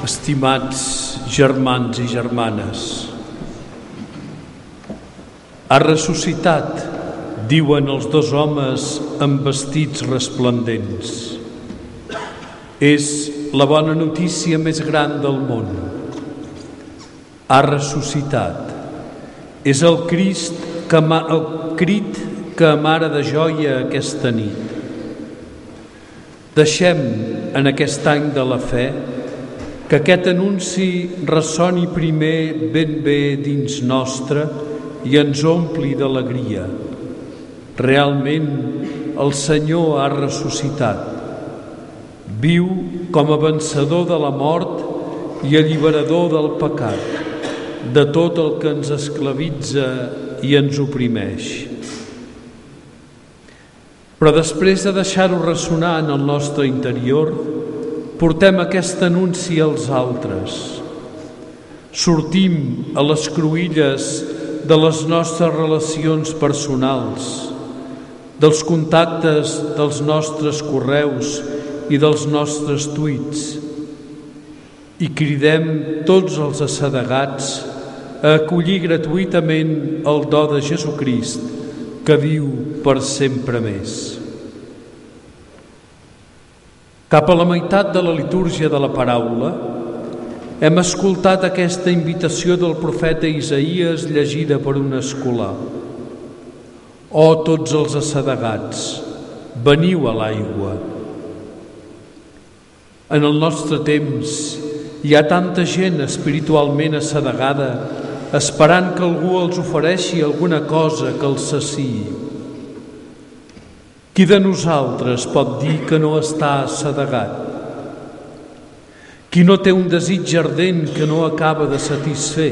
Estimats germans i germanes, ha ressuscitat, diuen els dos homes amb vestits resplendents. És la bona notícia més gran del món. Ha ressuscitat. És el Crist el crit que amara de joia aquesta nit. Deixem en aquest any de la fe que aquest anunci ressoni primer ben bé dins nostre i ens ompli d'alegria. Realment el Senyor ha ressuscitat. Viu com a vencedor de la mort i alliberador del pecat, de tot el que ens esclavitza i ens oprimeix. Però després de deixar-ho ressonar en el nostre interior, portem aquest anunci als altres. Sortim a les cruïlles de les nostres relacions personals, dels contactes dels nostres correus i dels nostres tuits, i cridem tots els assedegats a acollir gratuïtament el do de Jesucrist, que viu per sempre més. Cap a la meitat de la litúrgia de la paraula, hem escoltat aquesta invitació del profeta Isaïes llegida per un escolà. «Ó tots els assedegats, veniu a l'aigua». En el nostre temps hi ha tanta gent espiritualment assedegada esperant que algú els ofereixi alguna cosa que els saciï. Qui de nosaltres pot dir que no està assedegat? Qui no té un desig ardent que no acaba de satisfer?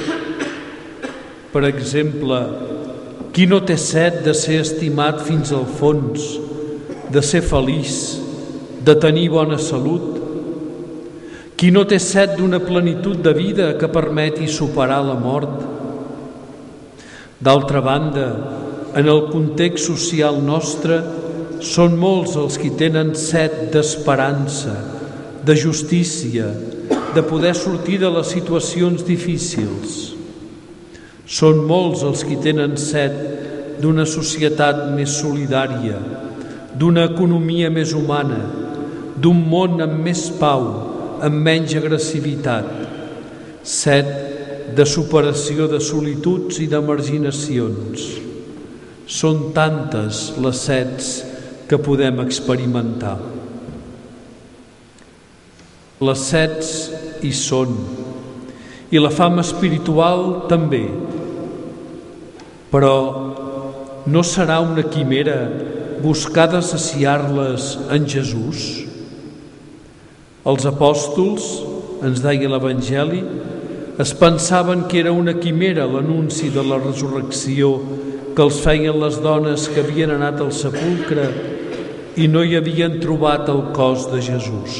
Per exemple, qui no té set de ser estimat fins al fons, de ser feliç, de tenir bona salut? Qui no té set d'una plenitud de vida que permeti superar la mort? D'altra banda, en el context social nostre, són molts els qui tenen set d'esperança, de justícia, de poder sortir de les situacions difícils. Són molts els qui tenen set d'una societat més solidària, d'una economia més humana, d'un món amb més pau, amb menys agressivitat, set de superació de solituds i de marginacions. Són tantes les sets que podem experimentar. Les sets hi són, i la fam espiritual també. Però no serà una quimera buscar de saciar-les en Jesús? Els apòstols, ens deia l'Evangeli, es pensaven que era una quimera l'anunci de la resurrecció que els feien les dones que havien anat al sepulcre i no hi havien trobat el cos de Jesús.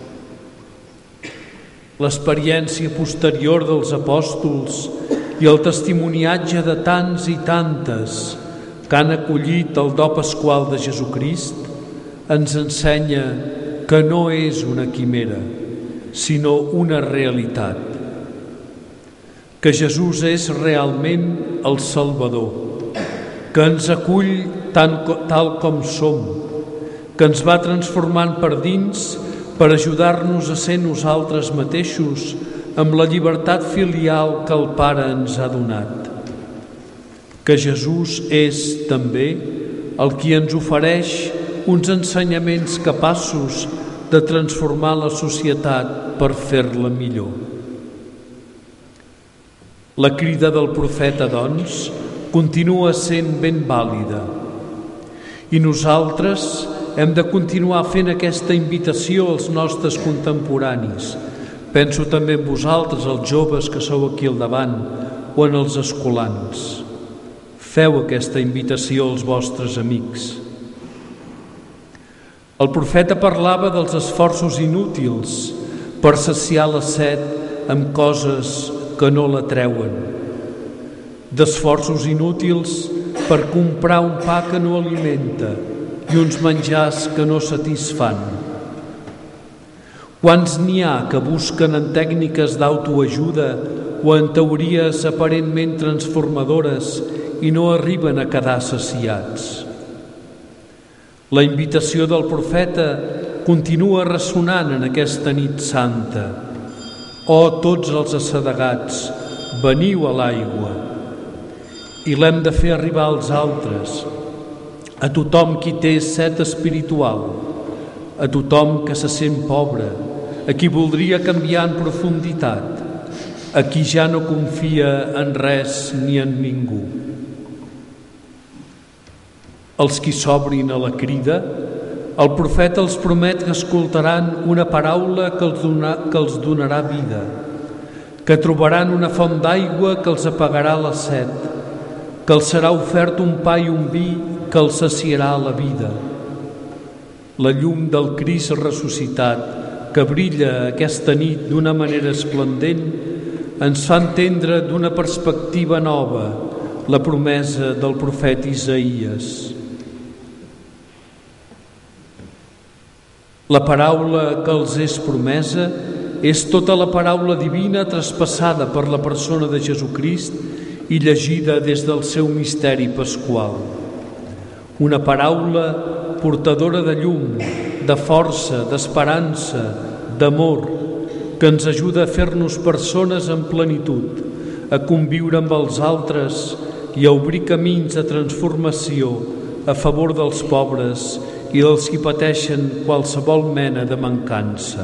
L'experiència posterior dels apòstols i el testimoniatge de tants i tantes que han acollit el do pasqual de Jesucrist ens ensenya que no és una quimera, sinó una realitat. Que Jesús és realment el Salvador, que ens acull tal com som, que ens va transformant per dins per ajudar-nos a ser nosaltres mateixos amb la llibertat filial que el Pare ens ha donat. Que Jesús és també el qui ens ofereix uns ensenyaments capaços de transformar la societat per fer-la millor. La crida del profeta, doncs, continua sent ben vàlida. I nosaltres hem de continuar fent aquesta invitació als nostres contemporanis. Penso també en vosaltres, els joves que sou aquí al davant, o en els escolans. Feu aquesta invitació als vostres amics. El profeta parlava dels esforços inútils per saciar la set amb coses que no la treuen, d'esforços inútils per comprar un pa que no alimenta i uns menjars que no satisfan. Quants n'hi ha que busquen en tècniques d'autoajuda o en teories aparentment transformadores i no arriben a quedar saciats? La invitació del profeta continua ressonant en aquesta nit santa. Tots els assedegats, veniu a l'aigua. I l'hem de fer arribar als altres, a tothom qui té set espiritual, a tothom que se sent pobre, a qui voldria canviar en profunditat, a qui ja no confia en res ni en ningú. Els qui s'obrin a la crida, el profeta els promet que escoltaran una paraula que els donarà vida, que trobaran una font d'aigua que els apagarà la set, que els serà ofert un pa i un vi que els saciarà la vida. La llum del Crist ressuscitat, que brilla aquesta nit d'una manera esplendent, ens fa entendre d'una perspectiva nova la promesa del profeta Isaïes. La paraula que els és promesa és tota la paraula divina traspassada per la persona de Jesucrist i llegida des del seu misteri pasqual. Una paraula portadora de llum, de força, d'esperança, d'amor, que ens ajuda a fer-nos persones en plenitud, a conviure amb els altres i a obrir camins de transformació a favor dels pobres i dels qui pateixen qualsevol mena de mancança.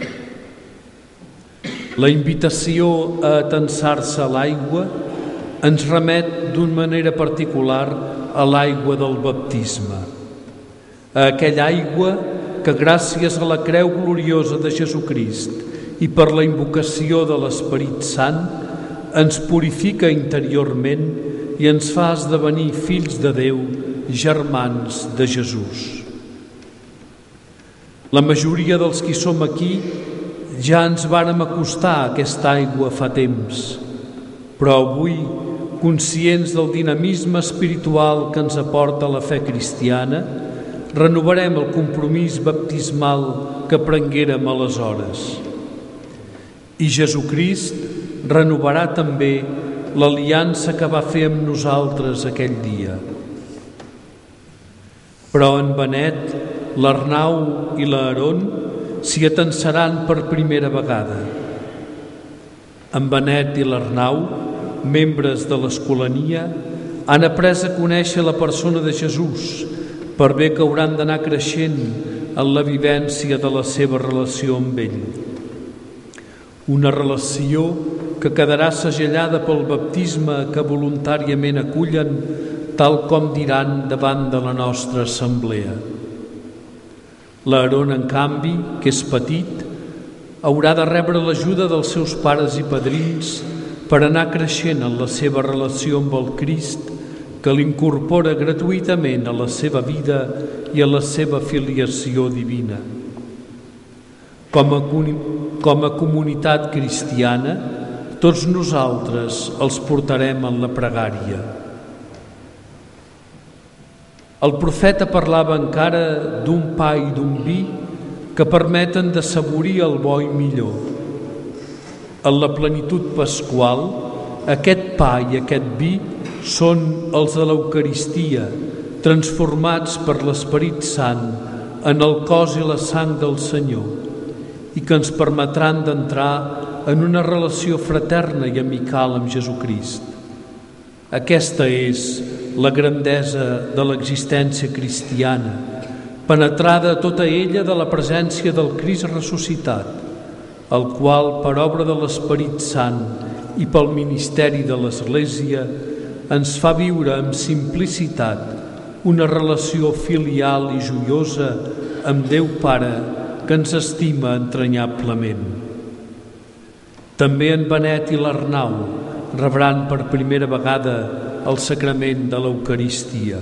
La invitació a atensar-se a l'aigua ens remet d'una manera particular a l'aigua del baptisme, a aquella aigua que gràcies a la creu gloriosa de Jesucrist i per la invocació de l'Esperit Sant ens purifica interiorment i ens fa esdevenir fills de Déu, germans de Jesús. La majoria dels qui som aquí ja ens vàrem acostar a aquesta aigua fa temps, però avui, conscients del dinamisme espiritual que ens aporta la fe cristiana, renovarem el compromís baptismal que prenguérem aleshores. I Jesucrist renovarà també l'aliança que va fer amb nosaltres aquell dia. Però en Benet, l'Arnau i l'Aaron s'hi atensaran per primera vegada. En Benet i l'Arnau, membres de l'Escolania, han après a conèixer la persona de Jesús, per bé que hauran d'anar creixent en la vivència de la seva relació amb ell. Una relació que quedarà segellada pel baptisme que voluntàriament acullen, tal com diran davant de la nostra assemblea. L'Aaron, en canvi, que és petit, haurà de rebre l'ajuda dels seus pares i padrins per anar creixent en la seva relació amb el Crist, que l'incorpora gratuïtament a la seva vida i a la seva filiació divina. Com a comunitat cristiana, tots nosaltres els portarem en la pregària. El profeta parlava encara d'un pa i d'un vi que permeten d'assaborir el bo i millor. En la plenitud pasqual, aquest pa i aquest vi són els de l'Eucaristia, transformats per l'Esperit Sant en el cos i la sang del Senyor, i que ens permetran d'entrar en una relació fraterna i amical amb Jesucrist. Aquesta és la grandesa de l'existència cristiana, penetrada tota ella de la presència del Crist ressuscitat, el qual, per obra de l'Esperit Sant i pel ministeri de l'Església, ens fa viure amb simplicitat una relació filial i joiosa amb Déu Pare que ens estima entranyablement. També en Benet i l'Arnau rebran per primera vegada el sacrament de l'Eucaristia.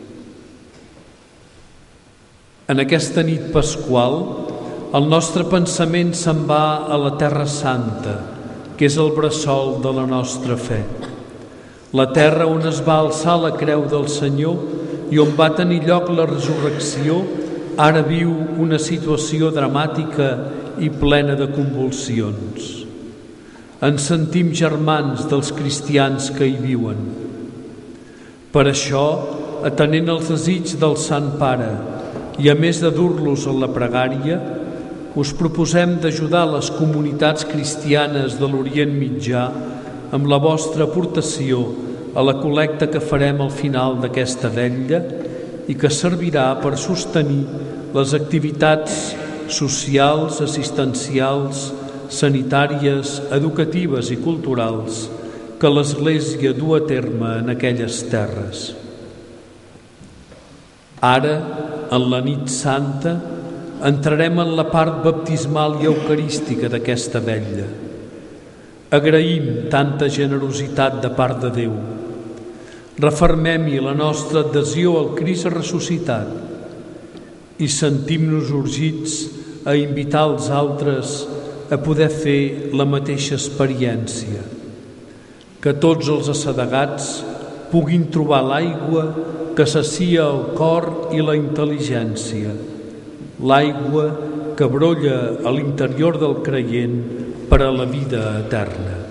En aquesta nit pasqual, el nostre pensament se'n va a la Terra Santa, que és el bressol de la nostra fe. La terra on es va alçar la creu del Senyor i on va tenir lloc la resurrecció, ara viu una situació dramàtica i plena de convulsions. Ens sentim germans dels cristians que hi viuen. Per això, atenent els desigs del Sant Pare i a més de dur-los en la pregària, us proposem d'ajudar les comunitats cristianes de l'Orient Mitjà amb la vostra aportació a la col·lecta que farem al final d'aquesta vetlla i que servirà per sostenir les activitats socials, assistencials, sanitàries, educatives i culturals que l'Església du a terme en aquelles terres. Ara, en la nit santa, entrarem en la part baptismal i eucarística d'aquesta vetlla. Agraïm tanta generositat de part de Déu. Refermem-hi la nostra adhesió al Crist ressuscitat i sentim-nos urgits a invitar els altres a poder fer la mateixa experiència. Que tots els assedegats puguin trobar l'aigua que sacia el cor i la intel·ligència, l'aigua que brolla a l'interior del creient per a la vida eterna.